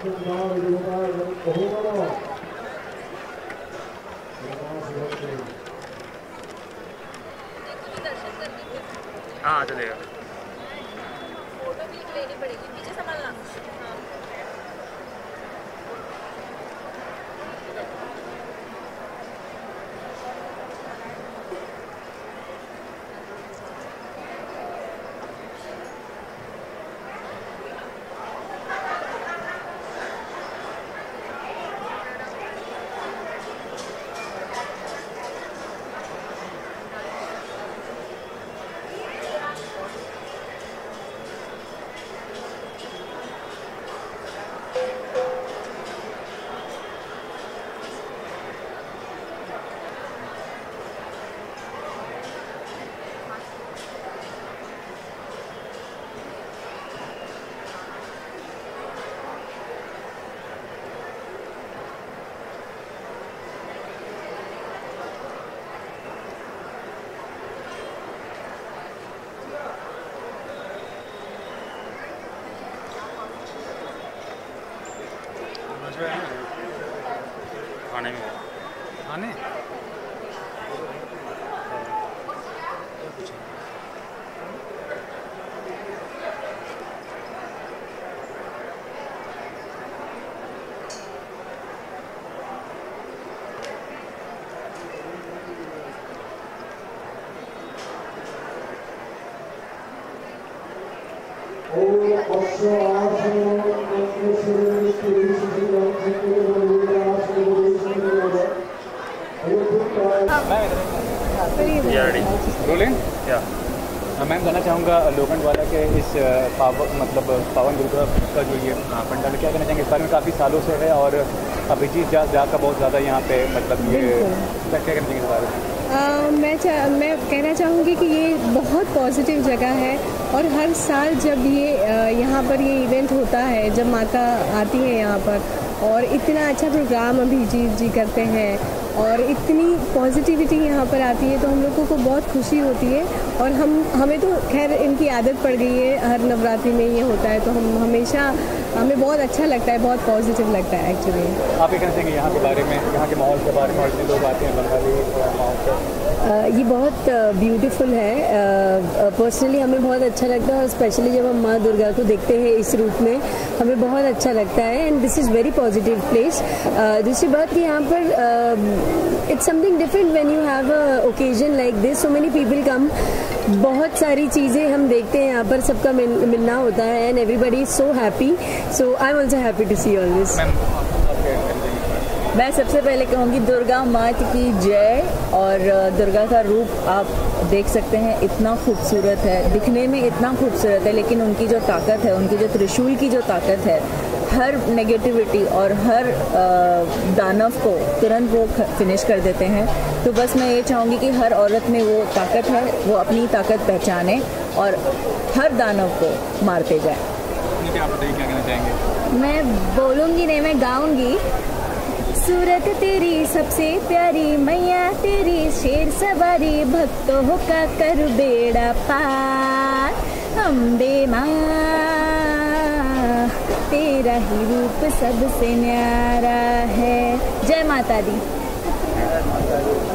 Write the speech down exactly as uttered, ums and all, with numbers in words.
हाँ चलेगा। फोटो भी लेनी पड़ेगी, पीछे संभालना। खाने में खाने रोलिंग क्या मैं कहना चाहूँगा लोखंडवाला के इस पावन मतलब पावन दुर्गा का जो ये पंडाल क्या कहना चाहेंगे इस बारे में? काफ़ी सालों से है और अभिजीत जा जा का बहुत ज़्यादा यहाँ पे मतलब ये क्या कहना चाहेंगे इस बारे में? Uh, मैं चा, मैं कहना चाहूँगी कि ये बहुत पॉजिटिव जगह है और हर साल जब ये uh, यहाँ पर ये इवेंट होता है, जब माता आती है यहाँ पर और इतना अच्छा प्रोग्राम अभिजीत जी करते हैं और इतनी पॉजिटिविटी यहाँ पर आती है तो हम लोगों को बहुत खुशी होती है। और हम हमें तो खैर इनकी आदत पड़ गई है, हर नवरात्रि में ये होता है तो हम हमेशा हमें बहुत अच्छा लगता है, बहुत पॉजिटिव लगता है एक्चुअली। आप ये कहना चाहेंगे यहाँ के बारे में, यहाँ के माहौल के बारे में? और इतने लोग आते हैं बंगाली माहौल से, ये बहुत ब्यूटीफुल है। पर्सनली हमें बहुत अच्छा लगता है और स्पेशली जब हम माँ दुर्गा को देखते हैं इस रूप में हमें बहुत अच्छा लगता है and this is very positive place. दूसरी बात कि यहाँ पर it's something different when you have a occasion like this, so many people come. बहुत सारी चीज़ें हम देखते हैं यहाँ पर, सबका मिल, मिलना होता है and everybody is so happy, so I am also happy to see all this. मैं सबसे पहले कहूँगी दुर्गा मात की जय। और दुर्गा का रूप आप देख सकते हैं, इतना खूबसूरत है, दिखने में इतना खूबसूरत है, लेकिन उनकी जो ताकत है, उनकी जो त्रिशूल की जो ताकत है, हर नेगेटिविटी और हर दानव को तुरंत वो फिनिश कर देते हैं। तो बस मैं ये चाहूँगी कि हर औरत में वो ताकत है, वो अपनी ताकत पहचाने और हर दानव को मारते जाए। आप बताइए क्या कहना चाहेंगे? मैं बोलूँगी नहीं, मैं गाऊँगी। सूरत तेरी सबसे प्यारी, मैया तेरी शेर सवारी, भक्तों का कर बेड़ा पार, अम्बे माँ तेरा ही रूप सबसे न्यारा है। जय माता दी।